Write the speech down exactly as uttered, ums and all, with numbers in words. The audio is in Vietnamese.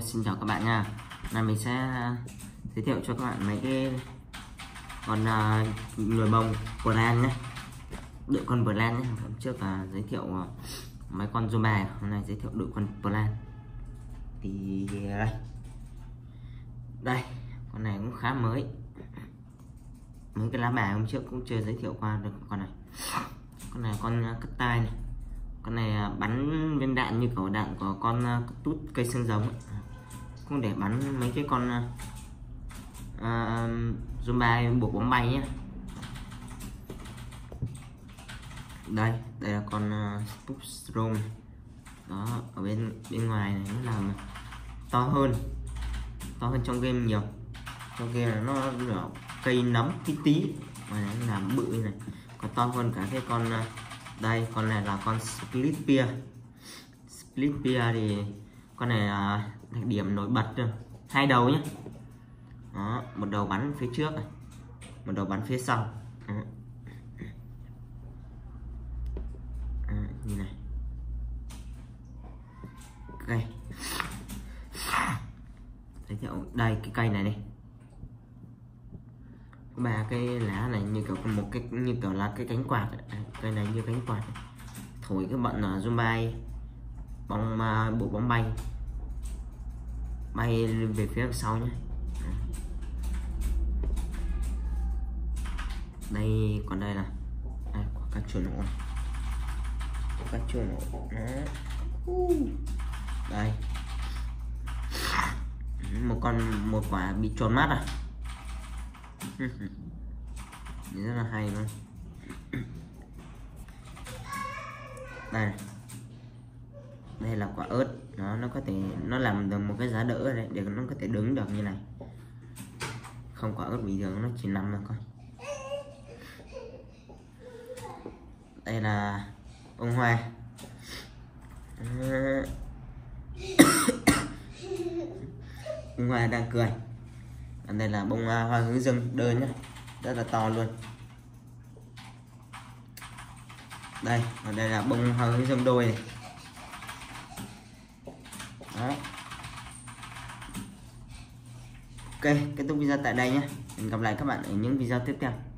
xin chào các bạn nha. Hôm nay mình sẽ giới thiệu cho các bạn mấy cái con uh, nồi bông Bran nhé, đội con Bran nhé. Hôm trước là giới thiệu uh, mấy con Zomba, hôm nay giới thiệu đội con Bran. Thì đây, đây con này cũng khá mới, mấy cái lá bài hôm trước cũng chưa giới thiệu qua được con này. Con này con uh, cắt tai này, con này uh, bắn viên đạn như cầu đạn của con uh, tút cây xương giống ấy. Cũng để bắn mấy cái con uh, uh, Zomba buộc bóng bay nhé. Đây, đây là con uh, Spookstrom. Đó, ở bên bên ngoài này nó làm to hơn, to hơn trong game nhiều. Trong game là nó là cây nấm tí tí, mà nó làm bự như này, còn to hơn cả cái con uh, đây, con này là con Split Spear. Split Spear thì con này là đặc điểm nổi bật rồi, hai đầu nhé. Đó, một đầu bắn phía trước này, một đầu bắn phía sau. Đó. Đó, như này. Cây giới thiệu đây, cái cây này này, ba cái lá này như kiểu một cái như kiểu là cái cánh quạt. Cây này như cánh quạt, thổi cái bận ở Zomba bóng bộ bóng bay bay về phía sau nhé. Đây, còn đây là đây, có các chuột nổ, các chuột nổ. Đây, một con một quả bị tròn mắt à, rất là hay luôn. Đây này, đây là quả ớt, nó nó có thể nó làm được một cái giá đỡ đấy, để nó có thể đứng được như này. Không, quả ớt bình thường nó chỉ nằm thôi coi. Đây là bông hoa. Bông hoa đang cười. Còn đây là bông hoa hướng dương đơn nhé, rất là to luôn. Đây, và đây là bông hoa hướng dương đôi này. Đó. Ok, kết thúc video tại đây nhé. Hẹn gặp lại các bạn ở những video tiếp theo.